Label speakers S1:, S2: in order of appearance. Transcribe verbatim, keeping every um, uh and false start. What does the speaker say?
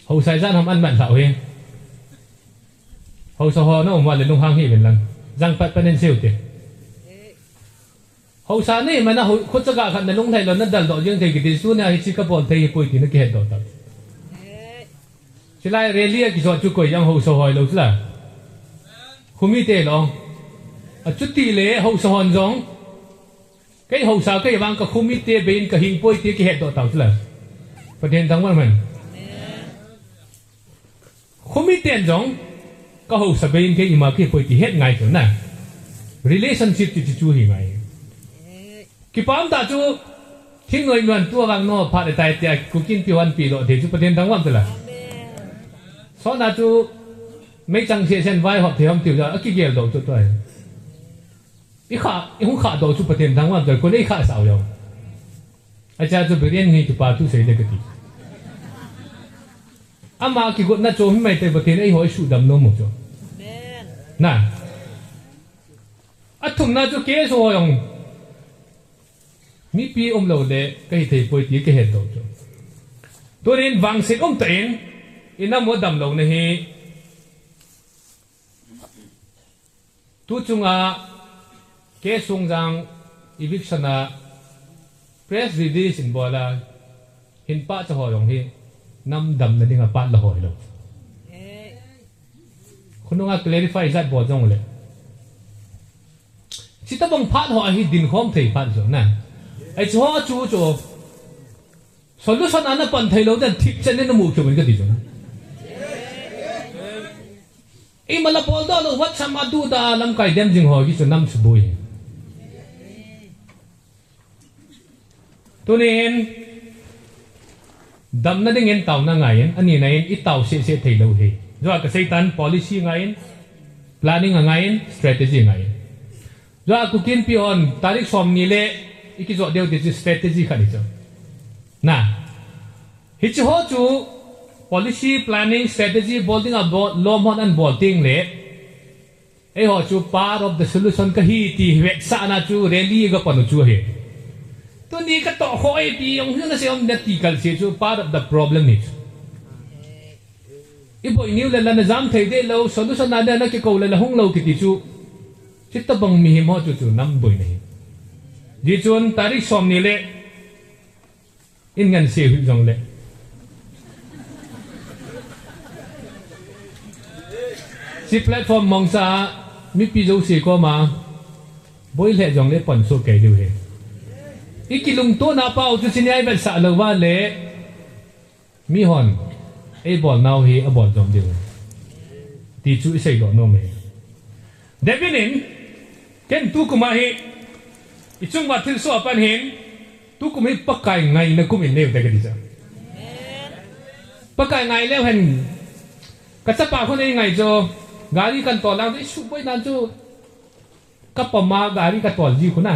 S1: hậu sai gian hầm ăn mặn thảo he hậu sao nó mà lên lông hang hi bên lăng răng pat panen siêu tiền hậu sa này mà nó hậu khốt cho cả khăn lông thầy nó đần đỏ riêng thầy cái tiền suốt này chỉ có bọn thầy bồi tiền nó kia đỏ tao chỉ lại rally cái chỗ chú coi yang hậu sao hỏi lâu là không biết thế lo à chút tỷ lệ hậu sao hòn giống cái hậu sao cái bang cái không biết thế bên cái hình bồi tiền kia đỏ tao làประเด็นทั้งหมดมันkhông biết tiền giống có hậu sao bên cái mà cái bồi tiền hết ngày rồi nè relationship thì chú hi ngày cái bám ta chúที่หน่วยงานตัววางนอพาได้แต่แต่กูกินปีวันปีโลเดี๋ยวจูประเด็นทั้งวันตัวละสอนนะจูไม่จังเสียเส้นไว้หอบเทียมติวจะกี่เกี่ยวดอกจุดตัวอีขาอีหุ่นขาดอกจูประเด็นทั้งวันตัวคนนี้ขาสาวยังอาจารย์จูไปเรียนนี่จูปาจูเสียเด็กตีอามากี่คนน่าจูไม่แต่ประเด็นไอ้หัวชูดำน้ำหมดจูน่ะอัตุ่มน่าจูเกสหัวยังมีปีอมเหลาเล่ก็ให้เธอปล่อยตีก็เห็นตัวจ้ะตัวนี้วางเสกอมเต็นอินน้ำวัดดำเหลาเนี่ยตัวจุงอาเกสงจังอีวิกชนะเพรสรีดีสินบัวละเห็นป้าจะหอยอย่างที่น้ำดำนั่นเองป้าละหอยเลยคุณต้องอา clarify จัดบัวจังเลยสิตาบังพัดหอยให้ดินข้อมเทพัดจ้ะนั่นไอ้ชัวจูจูสรุปส่วนนั้นปันไทยเราจะทิพย์เช่นนี้น้ำมูกเขียวเหมือนกันดิจ้ะไอ้มาละพอได้เราวัดสมาดูดาลำไก่เดมจิงหอยที่จะน้ำสบุยตัวนี้เห็นดำนั่นเองเงินเต่านั่งไงอันนี้นั่นอีเต่าเสียเสียไทยเราเห็นจ้าก็ใช้ตัน policy ไง planning ไง strategy ไงจ้ากูกินพิออนตาริกสอมนี่เล่อีกจุดเดียวที่จะ strategy ขัดอีกจ้ะนะฮิตหัวจู policy planning strategy building a law model and building เล่ไอ้หัวจู part of the solution ก็ฮีที่เวกษานะจู rally ก็ปนจูเหตัวนี้ก็ต่อข้อไอ้ที่องค์นั้นเสียงนัดที่กันเสียจู part of the problem นี่อีบ่อยนิ้วเลยละนะจำไทยได้เรา solution นั้นนะก็เขาเลยละห้องเราคิดจูจิตตบังมีหัวจูจูน้ำบ่อยนี่ดิจวนตาริกสอมนี่เละอินเงินเสียหุ่นจงเละสิแพลตฟอร์มมองซามีปีโจเสียก็มาบ่อยเละจงเละปนโซเกดูเฮอีกิลุงตัวนาเป้าจุดสิ่งใหญ่เป็นสารเลว่าเละมีหอนไอ้บอลนาวเฮอบอลจอมเดียวตีจุใส่ดอกน้องเมเดวินินเก่งตู้กุมาเฮอีช่วงวัดที่สอบปัญหาทุกคนไม่ปักไก่ไงนะกูไม่เลี้ยวแต่ก็ดีจ้ะปักไก่ไงเลี้ยวเห็นกระชับปากคนนี้ไงจ้ะการีกันต่อแล้วได้ชุบไว้นั่นจ้ะกับปมากการีกันต่อจีคนนั้น